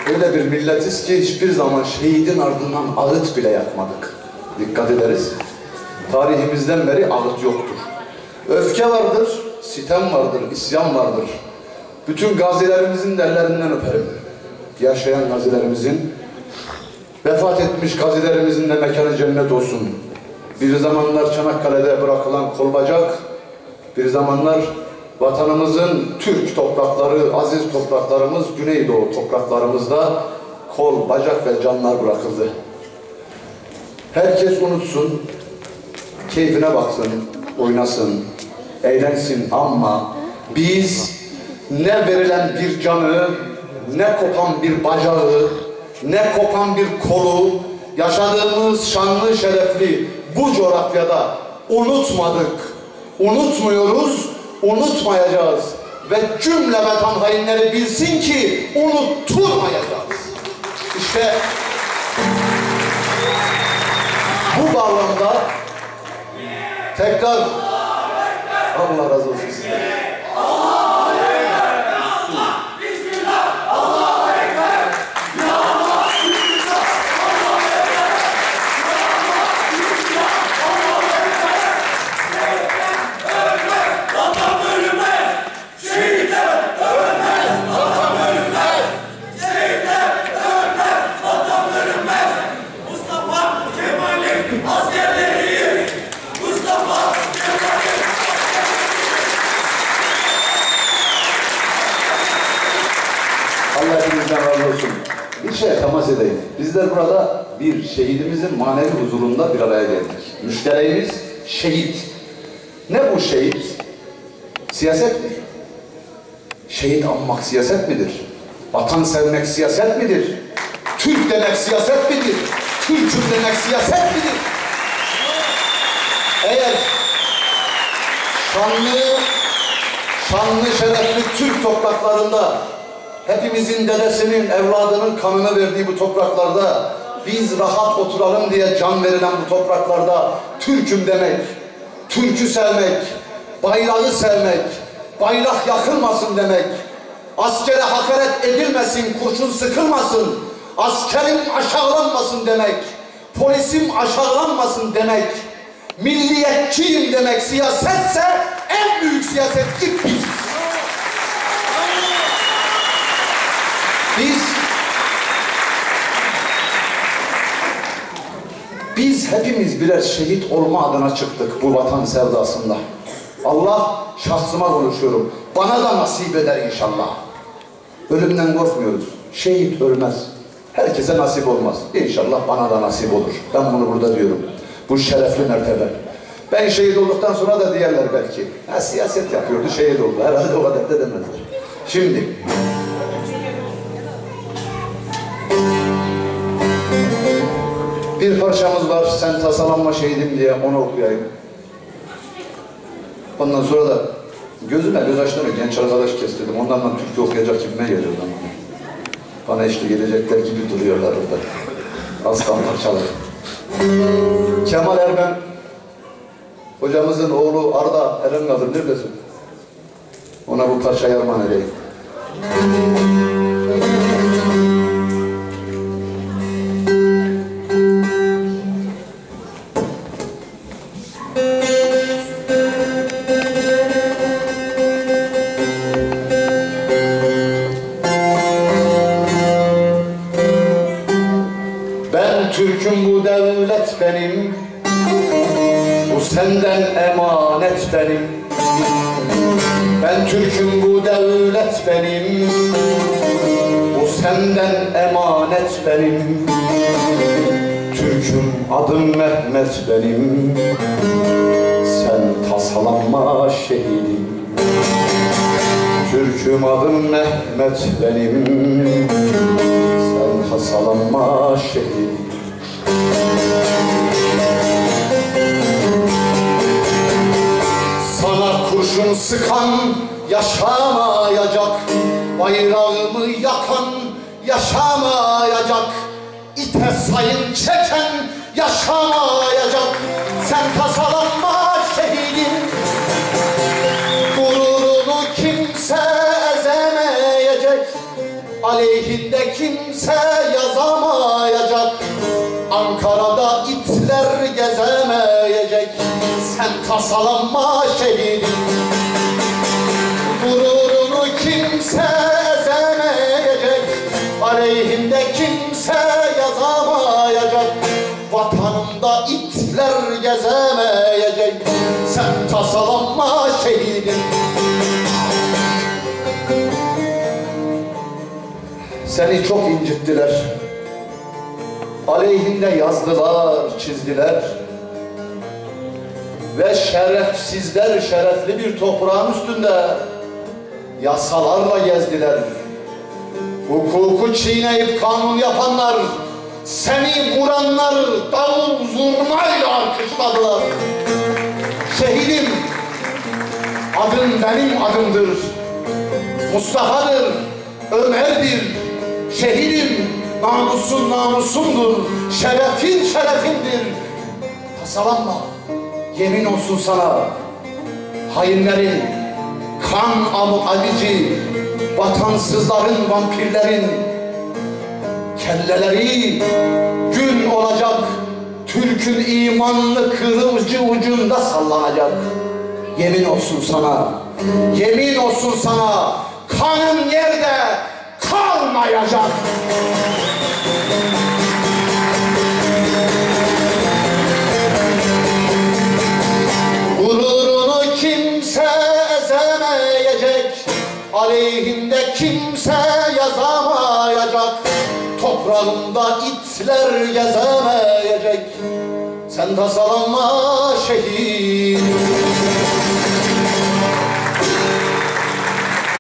öyle bir milletiz ki hiçbir zaman şehidin ardından ağıt bile yakmadık. Dikkat ederiz. Tarihimizden beri ağıt yoktur. Öfke vardır, sitem vardır, isyan vardır. Bütün gazilerimizin de ellerinden öperim. Yaşayan gazilerimizin, vefat etmiş gazilerimizin de mekanı cennet olsun. Bir zamanlar Çanakkale'de bırakılan kol bacak, bir zamanlar vatanımızın Türk toprakları, aziz topraklarımız, Güneydoğu topraklarımızda kol, bacak ve canlar bırakıldı. Herkes unutsun, keyfine baksın, oynasın, eğlensin ama biz ne verilen bir canı, ne kopan bir bacağı, ne kopan bir kolu, yaşadığımız şanlı şerefli bu coğrafyada unutmadık, unutmuyoruz, unutmayacağız ve cümle vatan hainleri bilsin ki unutturmayacağız. İşte bu bağlamda tekrar Allah razı olsun size. Allah hepinizden razı olsun. Bir şeye temas edeyim. Bizler burada bir şehidimizin manevi huzurunda bir araya geldik. Müştereğimiz şehit. Ne bu şehit? Siyaset mi? Şehit anmak siyaset midir? Vatan sevmek siyaset midir? Türk demek siyaset midir? Türk'üm demek siyaset midir? Eğer şanlı şerefli Türk topraklarında hepimizin dedesinin, evladının kanını verdiği bu topraklarda biz rahat oturalım diye can verilen bu topraklarda Türk'üm demek, Türk'ü sevmek, bayrağı sevmek, bayrak yakılmasın demek, askere hakaret edilmesin, kurşun sıkılmasın, askerim aşağılanmasın demek, polisim aşağılanmasın demek, milliyetçiyim demek siyasetse en büyük siyasetçi biziz. Biz hepimiz birer şehit olma adına çıktık bu vatan sevdasında. Allah, şahsıma konuşuyorum, bana da nasip eder inşallah. Ölümden korkmuyoruz. Şehit ölmez. Herkese nasip olmaz. İnşallah bana da nasip olur. Ben bunu burada diyorum. Bu şerefli mertebe. Ben şehit olduktan sonra da diğerler belki. Ha, siyaset yapıyordu, şehit oldu. Herhalde o kadar da demezler. Şimdi bir parçamız var, sen tasalanma şehidim diye, onu okuyayım. Ondan sonra da gözüme göz açtığını genç arkadaş kestirdim. Ondan da Türkçe okuyacak gibime geliyor bana eşlik edecekler gibi duruyorlar orada. Aslan parçaları. Kemal Erben, hocamızın oğlu Arda Erengadır, neredesin? Ona bu parçayı armağan edeyim. Türk'üm bu devlet benim, bu senden emanet benim. Ben Türk'üm bu devlet benim, bu senden emanet benim. Türk'üm adım Mehmet benim, sen tasalanma şehidim. Türk'üm adım Mehmet benim, sen tasalanma şehidim. Sana kurşun sıkan yaşamayacak, bayrağımı yakan yaşamayacak, ite sayın çeken yaşamayacak. Sen tasalanma şehidim, gururunu kimse ezemeyecek, aleyhinde aleyhinde kimse yazamayacak. Ankara'da itler gezemeyecek. Sen tasalanma şehidim. Gururunu kimse ezemeyecek. Aleyhinde kimse yazamayacak. Vatanımda itler gezemeyecek. Sen tasalanma şehidim. Seni çok incittiler. Aleyhinde yazdılar, çizdiler. Ve şerefsizler şerefli bir toprağın üstünde yasalarla gezdiler. Hukuku çiğneyip kanun yapanlar, seni vuranlar davul zurnayla alkışladılar. Şehidim, adın benim adımdır. Mustafa'dır, Ömer'dir. Şehidim, namusun namusumdur. Şerefin şerefimdir. Tasalanma, yemin olsun sana. Hainlerin, kan abici, vatansızların, vampirlerin kelleleri gün olacak. Türk'ün imanlı kılıcı ucunda sallanacak. Yemin olsun sana, yemin olsun sana, kanın yerde kalmayacak. Gururunu kimse ezemeyecek. Aleyhinde kimse yazamayacak. Toprağında itler gezemeyecek. Sen tasalanma şehit.